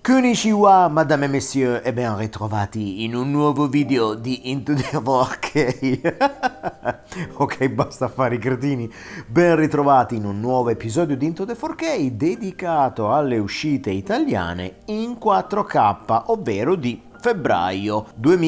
Konnichiwa, madame et messieurs, e ben ritrovati in un nuovo video di Into the 4K. Ok, basta fare i cretini. Ben ritrovati in un nuovo episodio di Into the 4K dedicato alle uscite italiane in 4K, ovvero di febbraio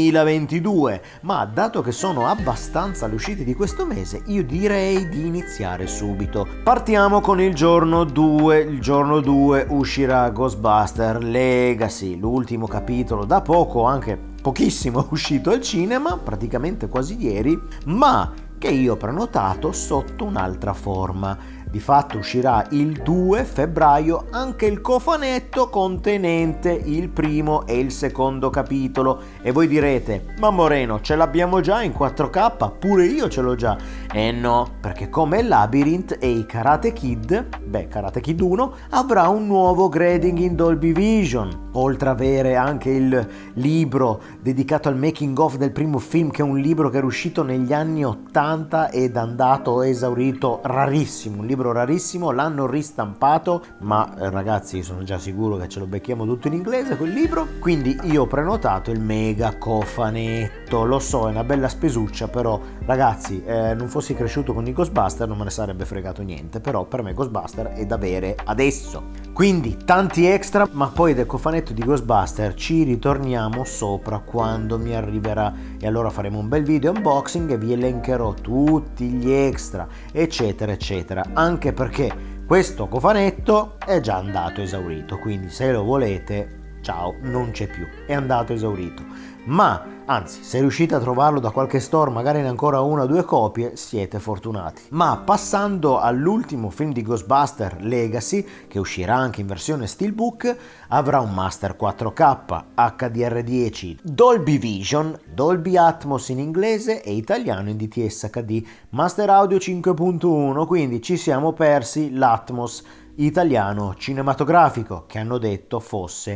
2022. Ma dato che sono abbastanza le uscite di questo mese, io direi di iniziare subito. Partiamo con il giorno 2. Il giorno 2 uscirà Ghostbusters Legacy, l'ultimo capitolo, da poco, anche pochissimo, uscito al cinema, praticamente quasi ieri, ma che io ho prenotato sotto un'altra forma. Di fatto uscirà il 2 febbraio anche il cofanetto contenente il primo e il secondo capitolo. E voi direte, ma Moreno, ce l'abbiamo già in 4K? Pure io ce l'ho già. E no, perché come Labyrinth e i Karate Kid, Karate Kid 1 avrà un nuovo grading in Dolby Vision, oltre ad avere anche il libro dedicato al making of del primo film, che è un libro che era uscito negli anni 80 ed andato esaurito, rarissimo, un libro rarissimo. L'hanno ristampato, ma ragazzi sono già sicuro che ce lo becchiamo tutto in inglese quel libro, quindi io ho prenotato il mega cofanetto. Lo so, è una bella spesuccia, però ragazzi, non fossi cresciuto con i Ghostbusters non me ne sarebbe fregato niente, però per me Ghostbusters è da avere adesso. Quindi tanti extra, ma poi del cofanetto di Ghostbusters ci ritorniamo sopra quando mi arriverà, e allora faremo un bel video unboxing e vi elencherò tutti gli extra, eccetera eccetera, anche perché questo cofanetto è già andato esaurito, quindi se lo volete, ciao, non c'è più, è andato esaurito. Ma anzi, se riuscite a trovarlo da qualche store, magari in ancora una o due copie, siete fortunati. Ma passando all'ultimo film di Ghostbusters Legacy, che uscirà anche in versione Steelbook, avrà un Master 4K, HDR10, Dolby Vision, Dolby Atmos in inglese e italiano in DTS HD, Master Audio 5.1, quindi ci siamo persi l'Atmos italiano cinematografico, che hanno detto fosse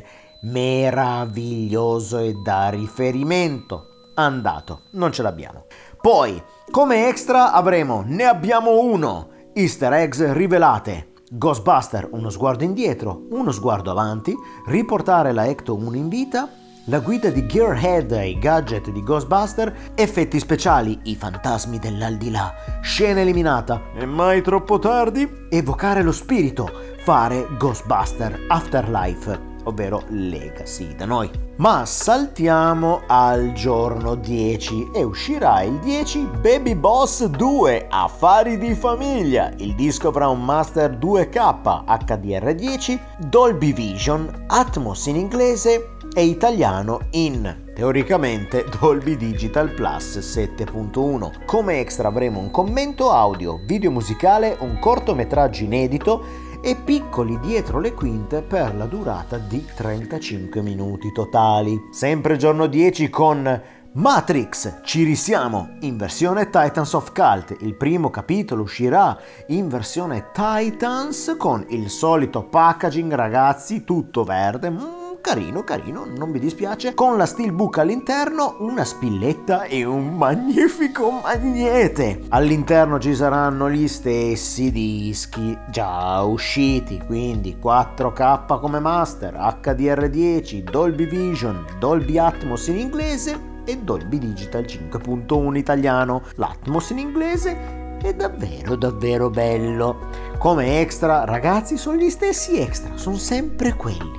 meraviglioso e da riferimento. Andato, non ce l'abbiamo. Poi come extra avremo, ne abbiamo uno, Easter eggs rivelate, Ghostbusters uno sguardo indietro, uno sguardo avanti, riportare la Ecto 1 in vita, la guida di Gearhead ai gadget di Ghostbusters, effetti speciali, i fantasmi dell'aldilà, scena eliminata, è mai troppo tardi, evocare lo spirito, fare Ghostbusters Afterlife, ovvero Legacy da noi. Ma saltiamo al giorno 10 e uscirà il 10 Baby Boss 2 Affari di famiglia. Il disco avrà un Master 2K HDR10, Dolby Vision, Atmos in inglese e italiano in, teoricamente, Dolby Digital Plus 7.1. Come extra avremo un commento audio, video musicale, un cortometraggio inedito e piccoli dietro le quinte per la durata di 35 minuti totali. Sempre giorno 10 con Matrix, ci risiamo, in versione Titans of Cult. Il primo capitolo uscirà in versione Titans con il solito packaging, ragazzi, tutto verde, carino, non mi dispiace, con la steelbook all'interno, una spilletta e un magnifico magnete. All'interno ci saranno gli stessi dischi già usciti, quindi 4K come master, HDR10, Dolby Vision, Dolby Atmos in inglese e Dolby Digital 5.1 italiano. L'Atmos in inglese è davvero bello. Come extra, ragazzi, sono gli stessi extra, sono sempre quelli.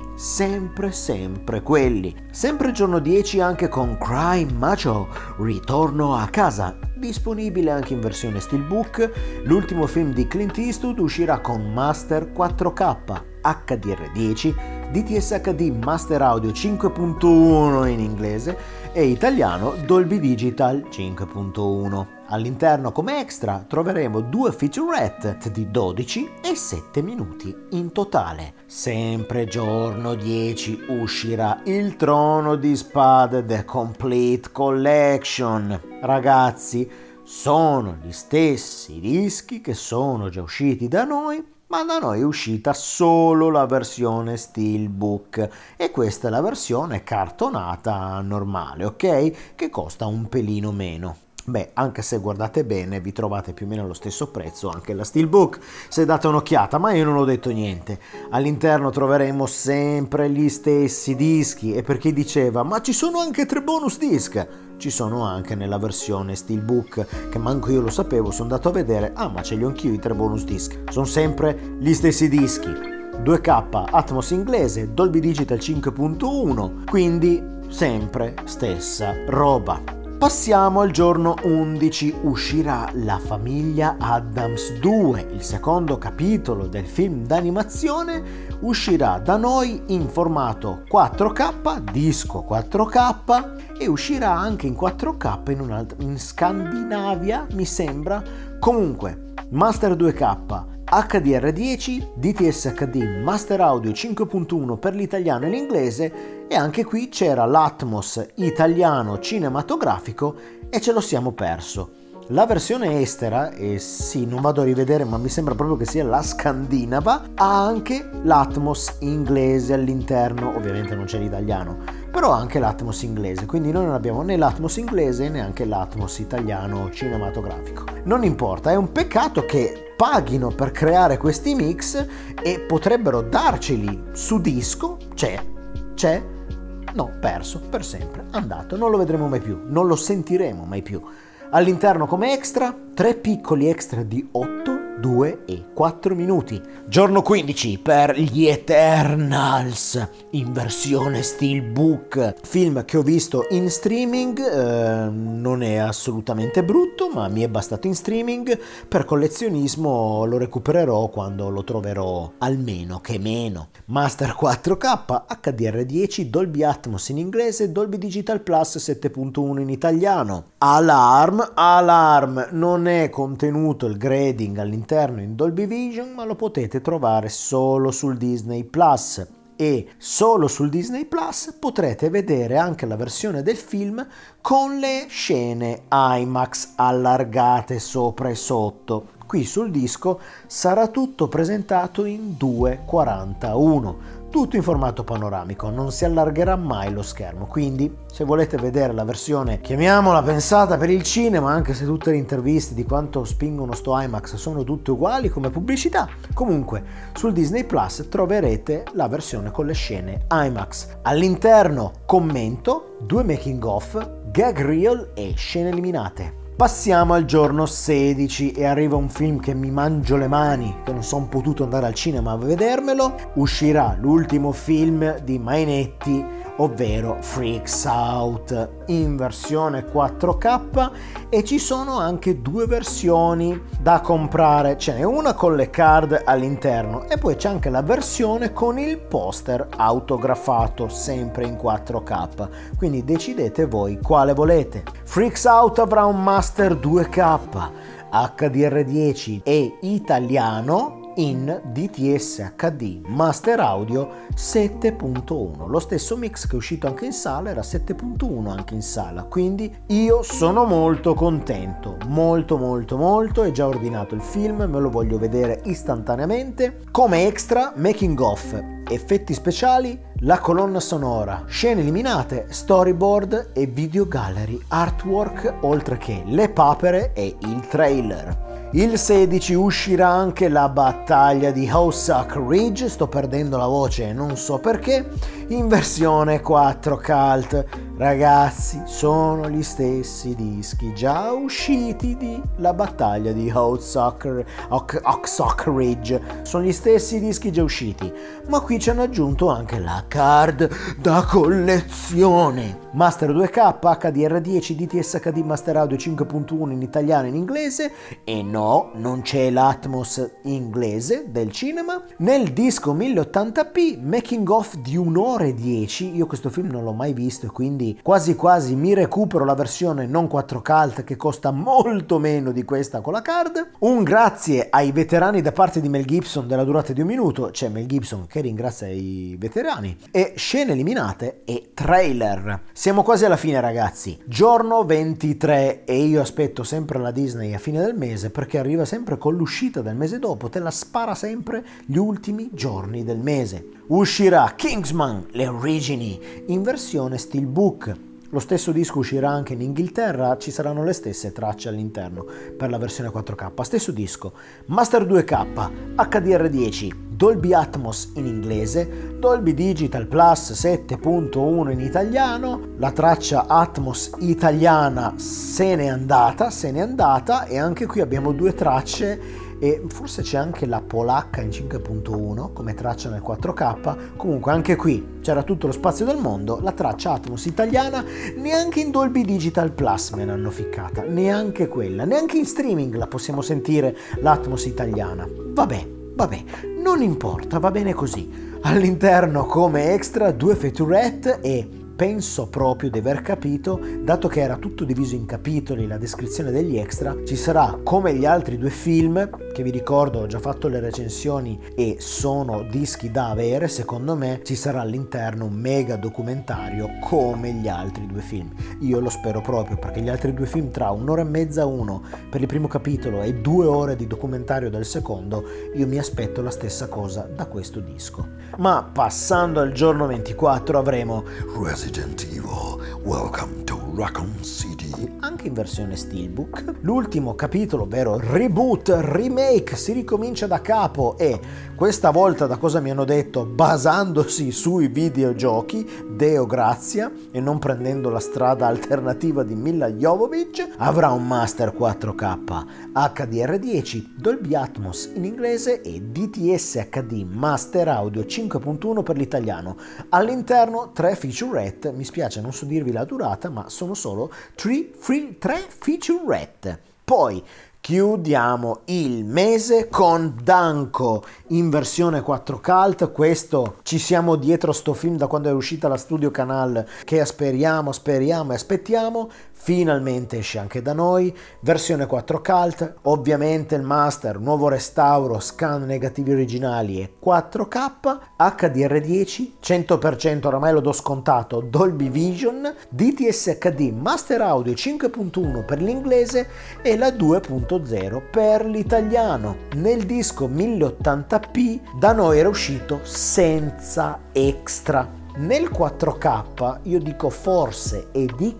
Sempre quelli. Sempre giorno 10 anche con Cry Macho, Ritorno a casa, disponibile anche in versione Steelbook. L'ultimo film di Clint Eastwood uscirà con Master 4K HDR10, DTS HD Master Audio 5.1 in inglese e italiano Dolby Digital 5.1. All'interno come extra troveremo due featurette di 12 e 7 minuti in totale. Sempre giorno 10 uscirà Il Trono di Spade The Complete Collection. Ragazzi, sono gli stessi dischi che sono già usciti da noi, ma da noi è uscita solo la versione Steelbook e questa è la versione cartonata normale, ok? Che costa un pelino meno. Beh, anche se guardate bene vi trovate più o meno allo stesso prezzo anche la Steelbook, se date un'occhiata, ma io non ho detto niente. All'interno troveremo sempre gli stessi dischi, e per chi diceva ma ci sono anche 3 bonus disc, ci sono anche nella versione Steelbook, che manco io lo sapevo, sono andato a vedere, ma ce li ho anch'io i 3 bonus disc, sono sempre gli stessi dischi, 2K Atmos inglese, Dolby Digital 5.1, quindi sempre stessa roba. Passiamo al giorno 11, uscirà La famiglia Addams 2, il secondo capitolo del film d'animazione, uscirà da noi in formato 4K, disco 4K, e uscirà anche in 4K in Scandinavia, mi sembra. Comunque, Master 2K, HDR10, DTS HD, Master Audio 5.1 per l'italiano e l'inglese, e anche qui c'era l'Atmos italiano cinematografico e ce lo siamo perso. La versione estera, e sì, non vado a rivedere ma mi sembra proprio che sia la scandinava, ha anche l'Atmos inglese all'interno, ovviamente non c'è l'italiano, però anche l'Atmos inglese, quindi noi non abbiamo né l'Atmos inglese né anche l'Atmos italiano cinematografico. Non importa, è un peccato che paghino per creare questi mix e potrebbero darceli su disco. C'è? No, perso, per sempre, andato, non lo vedremo mai più, non lo sentiremo mai più. All'interno come extra, 3 piccoli extra di 8, 2 e 4 minuti. Giorno 15 per gli Eternals in versione Steelbook, film che ho visto in streaming, non è assolutamente brutto, ma mi è bastato in streaming. Per collezionismo lo recupererò quando lo troverò almeno che meno. Master 4K, HDR10, Dolby Atmos in inglese, Dolby Digital Plus 7.1 in italiano. Alarm, non è contenuto il grading all'interno in Dolby Vision, ma lo potete trovare solo sul Disney Plus, e solo sul Disney Plus potrete vedere anche la versione del film con le scene IMAX allargate sopra e sotto. Qui sul disco sarà tutto presentato in 2.41, tutto in formato panoramico, non si allargherà mai lo schermo, quindi se volete vedere la versione, chiamiamola pensata per il cinema, anche se tutte le interviste di quanto spingono sto IMAX sono tutte uguali come pubblicità, comunque sul Disney Plus troverete la versione con le scene IMAX. All'interno commento, 2 making of, gag reel e scene eliminate. Passiamo al giorno 16 e arriva un film che mi mangio le mani, che non sono potuto andare al cinema a vedermelo. Uscirà l'ultimo film di Mainetti, ovvero Freaks Out, in versione 4K, e ci sono anche 2 versioni da comprare. Ce n'è una con le card all'interno e poi c'è anche la versione con il poster autografato, sempre in 4K, quindi decidete voi quale volete. Freaks Out avrà un Master 2K, HDR10 e italiano in DTS HD, Master Audio 7.1. Lo stesso mix che è uscito anche in sala era 7.1 anche in sala, quindi io sono molto contento, molto, e già ordinato il film, me lo voglio vedere istantaneamente. Come extra, making of, effetti speciali, la colonna sonora, scene eliminate, storyboard e video gallery, artwork, oltre che le papere e il trailer. Il 16 uscirà anche La battaglia di Hossack Ridge, sto perdendo la voce e non so perché, in versione 4 cult. Ragazzi, sono gli stessi dischi già usciti di La battaglia di Hossack Ridge, sono gli stessi dischi già usciti, ma qui ci hanno aggiunto anche la card da collezione. Master 2K, HDR10, DTS HD, Master Audio 5.1 in italiano e in inglese, e no, non c'è l'Atmos inglese del cinema. Nel disco 1080p, making of di 1 ora e 10, io questo film non l'ho mai visto e quindi quasi mi recupero la versione non 4 cult che costa molto meno di questa con la card. Un grazie ai veterani da parte di Mel Gibson della durata di 1 minuto, c'è Mel Gibson che ringrazia i veterani, e scene eliminate e trailer. Siamo quasi alla fine, ragazzi, giorno 23, e io aspetto sempre la Disney a fine del mese perché arriva sempre con l'uscita del mese dopo, te la spara sempre gli ultimi giorni del mese. Uscirà Kingsman, le origini, in versione Steelbook, Lo stesso disco uscirà anche in Inghilterra, ci saranno le stesse tracce all'interno per la versione 4K. Stesso disco, Master 2K, HDR10, Dolby Atmos in inglese, Dolby Digital Plus 7.1 in italiano, la traccia Atmos italiana se n'è andata e anche qui abbiamo due tracce e forse c'è anche la polacca in 5.1 come traccia nel 4K. Comunque anche qui c'era tutto lo spazio del mondo, la traccia Atmos italiana neanche in Dolby Digital Plus me l'hanno ficcata, neanche quella, neanche in streaming la possiamo sentire l'Atmos italiana. Vabbè, non importa, va bene così. All'interno come extra 2 featurette e penso proprio di aver capito, dato che era tutto diviso in capitoli la descrizione degli extra, ci sarà come gli altri 2 film, che vi ricordo ho già fatto le recensioni e sono dischi da avere, secondo me ci sarà all'interno un mega documentario come gli altri 2 film. Io lo spero proprio, perché gli altri 2 film tra 1 ora e mezza uno per il primo capitolo e 2 ore di documentario del secondo, io mi aspetto la stessa cosa da questo disco. Ma passando al giorno 24 avremo Resident Evil, Welcome to Raccoon City, anche in versione steelbook, l'ultimo capitolo, ovvero reboot, remake, si ricomincia da capo e questa volta, da cosa mi hanno detto, basandosi sui videogiochi, Deo grazia, e non prendendo la strada alternativa di Milla Jovovich, avrà un Master 4K, HDR10, Dolby Atmos in inglese e DTS HD Master Audio 5.1 per l'italiano. All'interno 3 featurette, mi spiace non so dirvi la durata, ma sono solo 3 featurette. Poi chiudiamo il mese con Danko in versione 4K. Questo ci siamo dietro sto film da quando è uscita la Studio Canal, che speriamo e aspettiamo. Finalmente esce anche da noi, versione 4K, ovviamente il master, nuovo restauro, scan negativi originali e 4K, HDR10, 100% oramai lo do scontato, Dolby Vision, DTS HD Master Audio 5.1 per l'inglese e la 2.0 per l'italiano. Nel disco 1080p da noi era uscito senza extra. Nel 4K io dico forse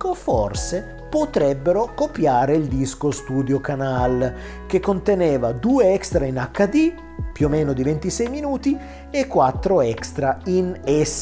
potrebbero copiare il disco Studio Canal, che conteneva 2 extra in HD più o meno di 26 minuti e 4 extra in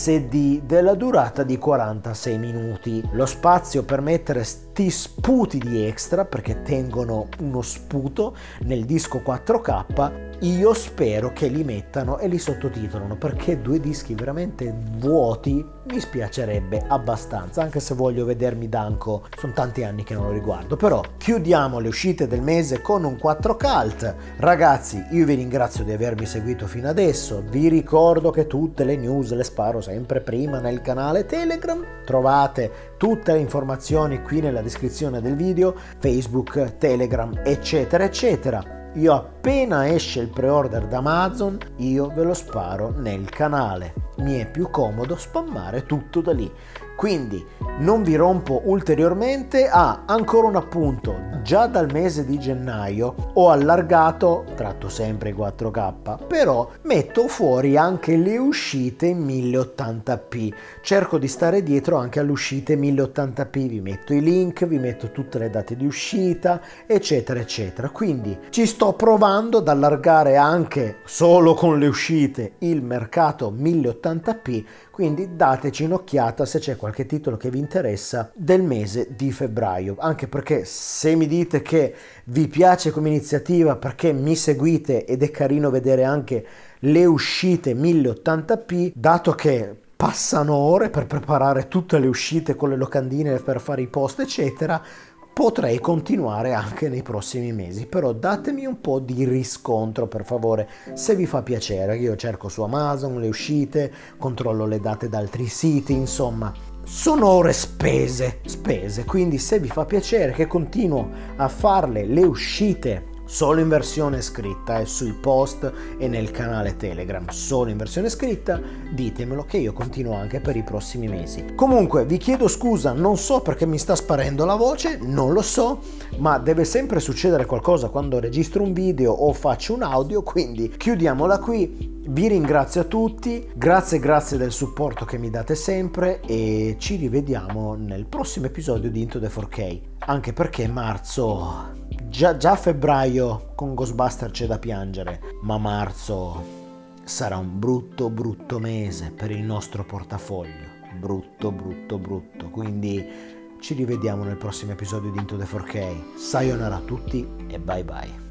SD della durata di 46 minuti. Lo spazio per mettere sti sputi di extra, perché tengono uno sputo nel disco 4K, io spero che li mettano e li sottotitolano, perché 2 dischi veramente vuoti mi spiacerebbe abbastanza, anche se voglio vedermi Danko, sono tanti anni che non lo riguardo. Però chiudiamo le uscite del mese con un 4K. Ragazzi, io vi ringrazio di avermi seguito fino adesso, vi ricordo che tutte le news le sparo sempre prima nel canale Telegram, trovate tutte le informazioni qui nella descrizione del video, Facebook, Telegram, eccetera eccetera. Io appena esce il pre-order da Amazon, io ve lo sparo nel canale. Mi è più comodo spammare tutto da lì. Quindi non vi rompo ulteriormente. Ancora un appunto, già dal mese di gennaio ho allargato, tratto sempre i 4K, però metto fuori anche le uscite in 1080p, cerco di stare dietro anche alle uscite 1080p, vi metto i link, vi metto tutte le date di uscita, eccetera eccetera. Quindi ci sto provando ad allargare anche solo con le uscite il mercato 1080p, quindi dateci un'occhiata se c'è qualche titolo che vi interessa del mese di febbraio, anche perché se mi dite che vi piace come iniziativa perché mi seguite ed è carino vedere anche le uscite 1080p, dato che passano ore per preparare tutte le uscite con le locandine per fare i post eccetera, potrei continuare anche nei prossimi mesi, però datemi un po' di riscontro per favore, se vi fa piacere. Io cerco su Amazon le uscite, controllo le date da altri siti, insomma sono ore spese, quindi se vi fa piacere che continuo a farle le uscite solo in versione scritta e sui post e nel canale Telegram solo in versione scritta, ditemelo che io continuo anche per i prossimi mesi. Comunque vi chiedo scusa, non so perché mi sta sparendo la voce, non lo so, ma deve sempre succedere qualcosa quando registro un video o faccio un audio, quindi chiudiamola qui. Vi ringrazio a tutti, grazie del supporto che mi date sempre e ci rivediamo nel prossimo episodio di Into the 4K, anche perché marzo, già febbraio con Ghostbuster c'è da piangere, ma marzo sarà un brutto mese per il nostro portafoglio, brutto, quindi ci rivediamo nel prossimo episodio di Into the 4K. Sayonara a tutti e bye bye.